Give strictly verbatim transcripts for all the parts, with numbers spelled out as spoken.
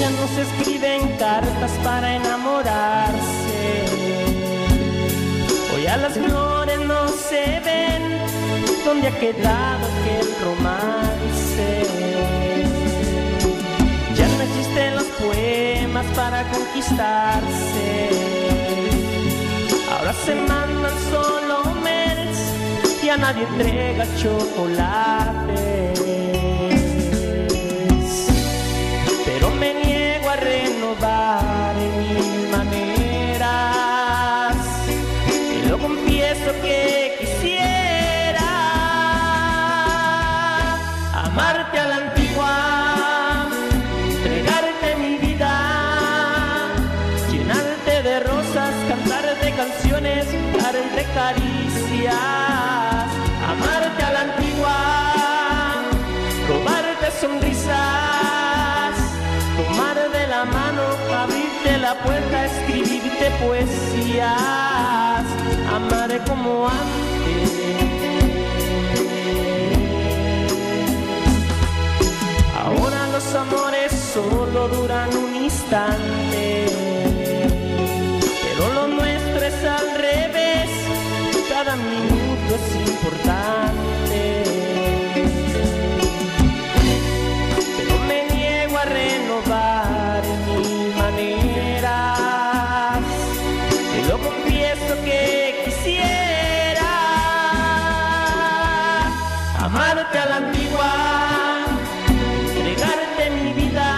ya no se escriben cartas para enamorarse. Hoy a las flores no se ven, ¿dónde ha quedado aquel romance? Ya no existen los poemas para conquistarse. Ahora se mandan solo mails y a nadie entrega chocolates. Pero me niego a renovar mil maneras y lo confieso que quisiera amarte a la antigua, entregarte mi vida, llenarte de rosas, cantarte canciones, darte caricias. Amarte a la antigua, robarte sonrisas, tomar de la mano, abrirte la puerta, escribirte poesías. Amaré como antes. Ahora los amores solo duran un instante, pero lo nuestro es al revés, cada minuto es importante. Pero me niego a renovar mil maneras y lo confieso que quisiera amarte a la antigua, entregarte mi vida,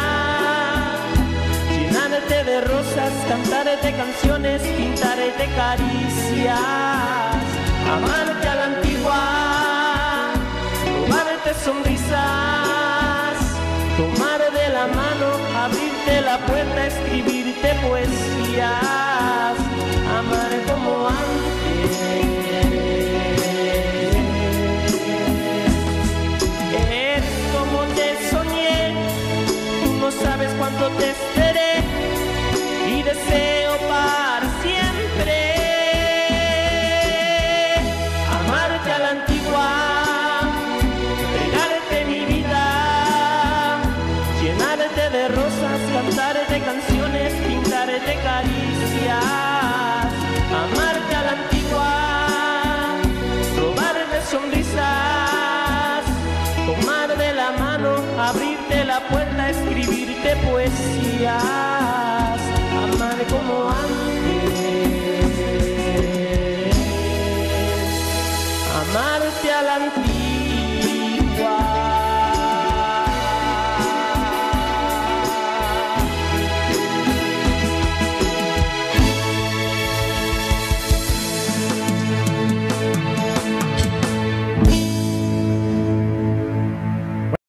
llenarte de rosas, cantarte canciones, pintarte caricias. Amarte a la antigua, robarte sonrisas, tomar de la mano, abrirte la puerta, escribirte poesías. Amaré como antes. Eres como te soñé, tú no sabes cuánto te esperé y deseo para siempre amarte a la antigua, entregarte mi vida, llenarte de rosas, cantarte canciones, pintarte caricias. Amarte a la antigua, robarte sonrisas, tomar de la mano, abrirte la puerta, escribirte poesía.